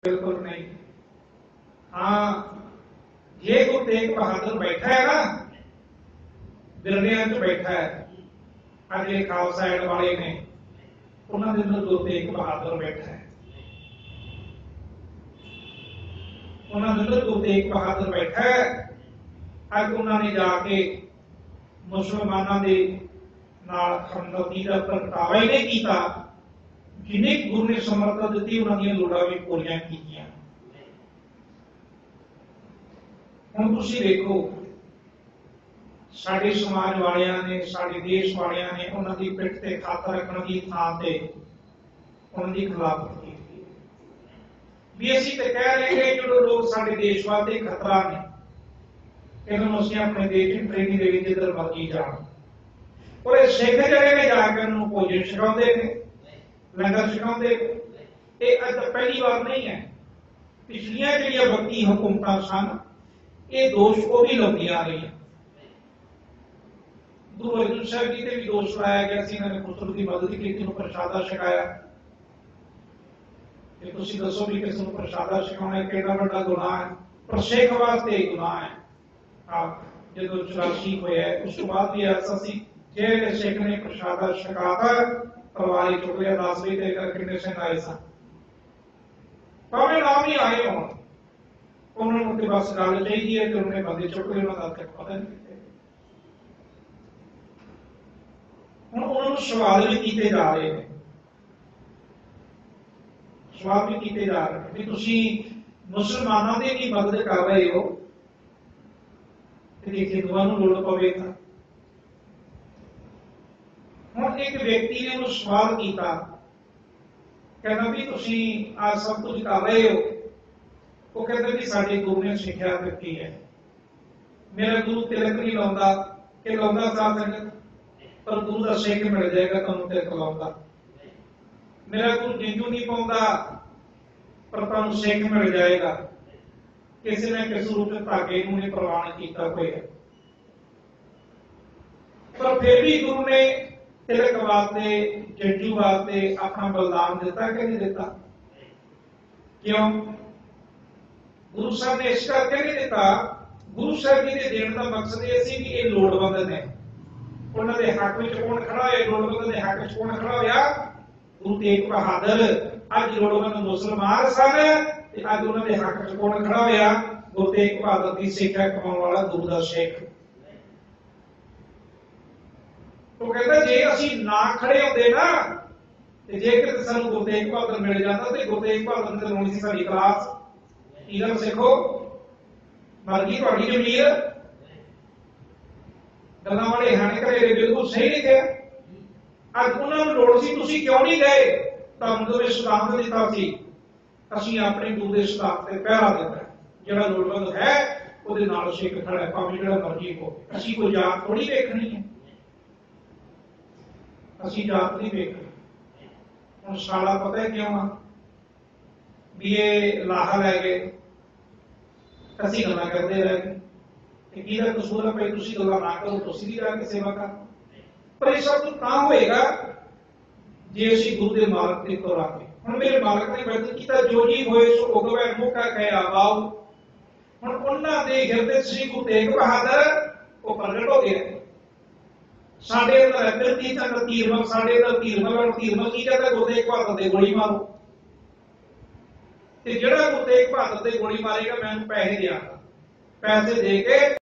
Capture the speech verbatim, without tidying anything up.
बिल्कुल नहीं। हाँ, ये गुरु तेग बहादुर बैठा है ना, बिरलियां च बैठा है, अज ये खालसा एड वाले ने उन्होंने अंदर गुरु तेग बहादुर बैठा है, उन्होंने अंदर गुरु तेग बहादुर बैठा है। अज उन्होंने जाके मुसलमानों के नाल हमदर्दी का प्रगटावा ही नहीं किया, जिन्हें गुरु ने समर्था दी उन्होंने लोड़ा भी पूरियां कीतियां। हुण तुसीं देखो साडे समाज वालियां ने, साडे देश वालियां ने उन्हां दी पिठ ते हत्थ रखण दी थां ते उन्हां दी खिलाफत कीती भी असीं ते कह रहे हैं जो लोग साडे देश वास्ते खतरा ने, इन्हां नूं असीं अपने देश दी ट्रेनिंग दे विच जिधर मर्जी जाण। और ये सिख जिहड़े ने जाके उन्हां नूं भोजन छकाउंदे ने, लंगर छकाउंदे। ये अज पहली बार नहीं है, पिछलियां जिहड़ियां बत्ती हुकूमतां सन ये दोष वो भी लाउंदियां रही। गुरु अर्जन साहब जी ते भी दोष लाया गया सी, इन्होंने पुत्र की मदद की, किसी प्रसादा छकाया। ये तुसीं दसो भी किसी प्रसादा छकाउणा किहड़ा वड्डा गुनाह है, पर सिख वास्ते गुनाह है। आप जो चौरासी होया उस तो बाद भी ऐसा सी जे सिख ने प्रसादा छकाता तलवार ही चुक लिया। दस बजे तक कितने सिंह आए सन, भावें नाम ही आए होण, उन्होंने तो बस गल चाहिए है कि उन्होंने बंदे चुक लिए, उन्होंने तक पता नहीं। हुण उन्होंने सवाल भी किए जा रहे हैं, सवाल भी किए जा रहे हैं कि तुसीं मुसलमानों की भी मदद कर रहे हो कि हिंदुओं को लोड़ पवे। हुण एक व्यक्ति ने उन्होंने सवाल किया, कहना भी तुसीं आ सब कुछ कर रहे हो, वो कहते भी साडे गुरु ने सिक्ख्या दित्ती है। मेरा गुरु तिलक नहीं लाउंदा कि लाउंदा साथ संगत, पर गुरु का सिख मिल जाएगा तुहानूं तिलक लाउंदा। मेरा गुरु जिंजू नहीं पाउंदा, पर तुहानूं सिख मिल जाएगा। किसी ने किस रूप में धागे नूं नहीं प्रवान किया होया, पर फिर भी गुरु ने तिलक वास्ते जंजू वास्ते अपना बलिदान दिता कि नहीं दिता? क्यों? गुरु साहब ने इस करके नहीं दिता, गुरु साहब जी के देने का मकसद यह सी कि ये लोड़वंद ने, उन्होंने हक में कौन खड़ा होया, लोड़वंद के हक में कौन खड़ा होया? गुरु तेग बहादुर। अज लोड़वंद मुसलमान सन, अज उन्होंने हक में कौन खड़ा होया? गुरु तेग बहादुर की सिक्ख्या कमाउण वाला गुरु का सिख। तो कहता जे असीं ना खड़े होंदे ना, ते जे किते सानूं गुरु तेग बहादुर मिल जाता ते गुरु तेग बहादुर ते होनी सी साडी क्लास। की गल सिखो, मर गई तुहाडी जमीर। गल्लां वाले हाणे घरेरे बिल्कुल सही नहीं थे। अज उन्हां नूं लोड़ सी, तुसीं क्यों नहीं गए? तुहानूं तो सिद्धांत दिता सी, असीं अपने गुरु दे सिद्धांत ते पहरा दिता। जिहड़ा लोड़वंद है उहदे नाल सिख खड़ा है, भावें जिहड़ा मर्जी हो। असीं कोई जात थोड़ी वेखणी है, असीं जात नहीं वेखणी। हुण साला पता है क्यों आ भी ये लाहा लै गए, असीं गल्लां करदे रह गए कि किहदा कसूर है भाई, तुसीं गल्लां ना करो, तुसीं भी रह के सेवा कर। पर ये सब तां होएगा जे असीं गुरु दे मार्ग ते तुरांगे। हुण मेरे मालक ने वचन कीता, जो जी होए सो उगवै मुख कह आवाओ। हुण उन्हां दे हिरदे श्री गुरु तेग बहादुर वो प्रगट हो गया। साडे अंदर बिरती चंद तीरमल, साडे अंदर तीरमल, तीरमल की कहता गुरु तेग बहादुर दे गोली मारो। ते जिहड़ा गुरु तेग बहादुर दे गोली मारेगा मैं उन्हें पैसे देंगा, पैसे दे के